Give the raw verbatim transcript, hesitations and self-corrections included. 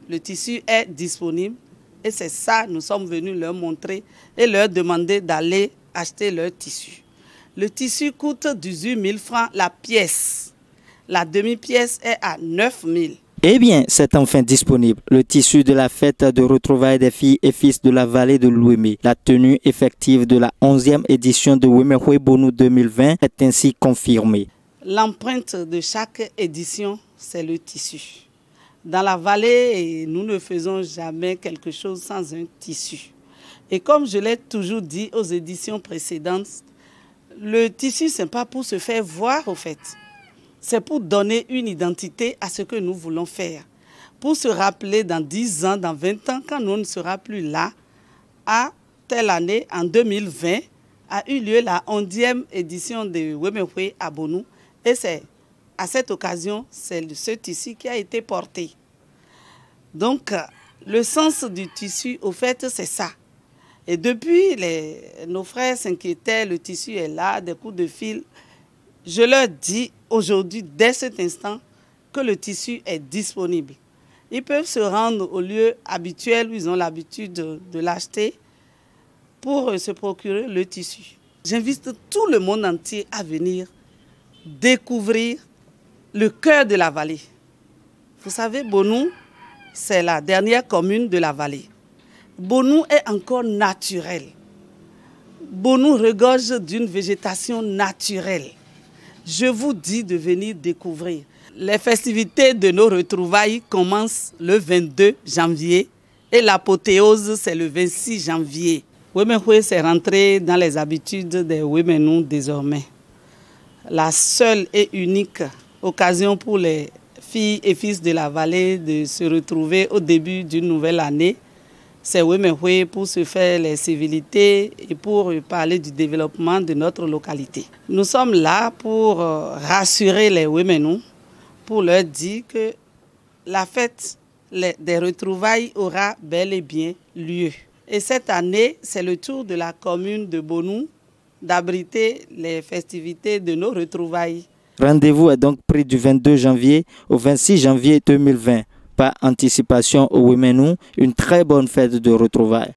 le tissu est disponible. Et c'est ça, nous sommes venus leur montrer et leur demander d'aller acheter leur tissu. Le tissu coûte dix-huit mille francs la pièce. La demi-pièce est à neuf mille. Eh bien, c'est enfin disponible. Le tissu de la fête de retrouvailles des filles et fils de la vallée de l'Ouémé. La tenue effective de la onzième édition de Wemehwe Bonou deux mille vingt est ainsi confirmée. L'empreinte de chaque édition, c'est le tissu. Dans la vallée, nous ne faisons jamais quelque chose sans un tissu. Et comme je l'ai toujours dit aux éditions précédentes, le tissu, ce n'est pas pour se faire voir, au fait. C'est pour donner une identité à ce que nous voulons faire. Pour se rappeler dans dix ans, dans vingt ans, quand nous ne serons plus là, à telle année, en deux mille vingt, a eu lieu la onzième édition de Wemehwe à Bonou. Et c'est à cette occasion, c'est ce tissu qui a été porté. Donc, le sens du tissu, au fait, c'est ça. Et depuis, les, nos frères s'inquiétaient, le tissu est là, des coups de fil. Je leur dis aujourd'hui, dès cet instant, que le tissu est disponible. Ils peuvent se rendre au lieu habituel où ils ont l'habitude de, de l'acheter pour se procurer le tissu. J'invite tout le monde entier à venir découvrir le cœur de la vallée. Vous savez, Bonou, c'est la dernière commune de la vallée. Bonou est encore naturel. Bonou regorge d'une végétation naturelle. Je vous dis de venir découvrir. Les festivités de nos retrouvailles commencent le vingt-deux janvier et l'apothéose, c'est le vingt-six janvier. Wemehwe s'est rentré dans les habitudes des Wemenou désormais. La seule et unique occasion pour les filles et fils de la vallée de se retrouver au début d'une nouvelle année, c'est Wemehwe pour se faire les civilités et pour parler du développement de notre localité. Nous sommes là pour rassurer les Wemenou, pour leur dire que la fête des retrouvailles aura bel et bien lieu. Et cette année, c'est le tour de la commune de Bonou d'abriter les festivités de nos retrouvailles. Rendez-vous est donc pris du vingt-deux janvier au vingt-six janvier deux mille vingt. Par anticipation au Wemehwe, une très bonne fête de retrouvailles.